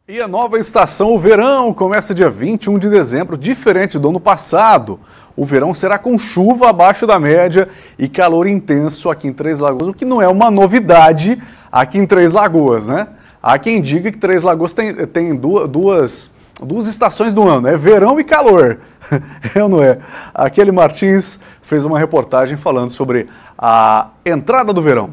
E a nova estação, o verão, começa dia 21 de dezembro, diferente do ano passado. O verão será com chuva abaixo da média e calor intenso aqui em Três Lagoas, o que não é uma novidade aqui em Três Lagoas, né? Há quem diga que Três Lagoas tem duas estações do ano, é verão e calor. É ou não é? A Kelly Martins fez uma reportagem falando sobre a entrada do verão.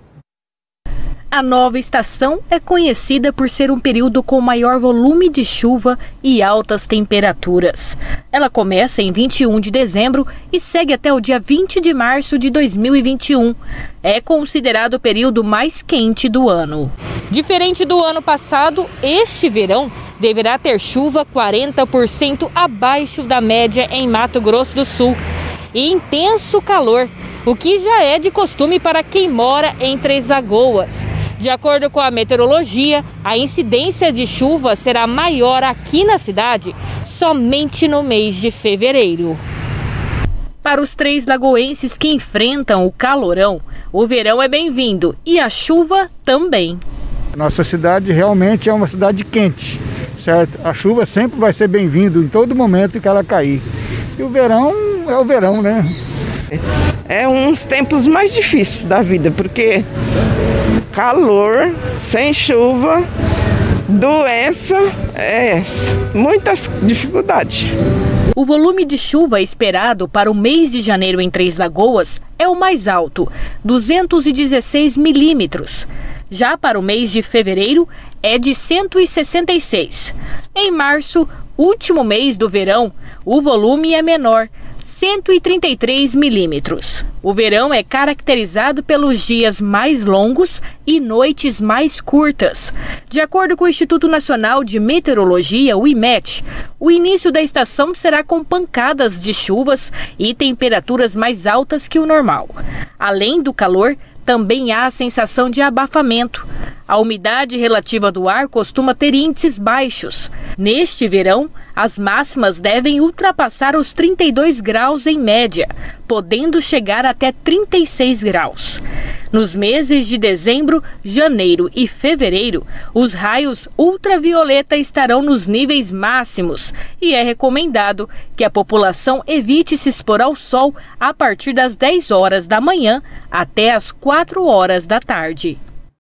A nova estação é conhecida por ser um período com maior volume de chuva e altas temperaturas. Ela começa em 21 de dezembro e segue até o dia 20 de março de 2021. É considerado o período mais quente do ano. Diferente do ano passado, este verão deverá ter chuva 40% abaixo da média em Mato Grosso do Sul e intenso calor, o que já é de costume para quem mora em Três Lagoas. De acordo com a meteorologia, a incidência de chuva será maior aqui na cidade somente no mês de fevereiro. Para os três lagoenses que enfrentam o calorão, o verão é bem-vindo e a chuva também. Nossa cidade realmente é uma cidade quente, certo? A chuva sempre vai ser bem-vinda em todo momento que ela cair. E o verão é o verão, né? É uns tempos mais difíceis da vida, porque calor, sem chuva, doença, muitas dificuldades. O volume de chuva esperado para o mês de janeiro em Três Lagoas é o mais alto, 216 milímetros. Já para o mês de fevereiro é de 166. Em março, último mês do verão, o volume é menor, 133 milímetros. O verão é caracterizado pelos dias mais longos e noites mais curtas. De acordo com o Instituto Nacional de Meteorologia, o IMET, o início da estação será com pancadas de chuvas e temperaturas mais altas que o normal. Além do calor, também há a sensação de abafamento. A umidade relativa do ar costuma ter índices baixos. Neste verão, as máximas devem ultrapassar os 32 graus em média, podendo chegar até 36 graus. Nos meses de dezembro, janeiro e fevereiro, os raios ultravioleta estarão nos níveis máximos e é recomendado que a população evite se expor ao sol a partir das 10 horas da manhã até as 4 horas da tarde.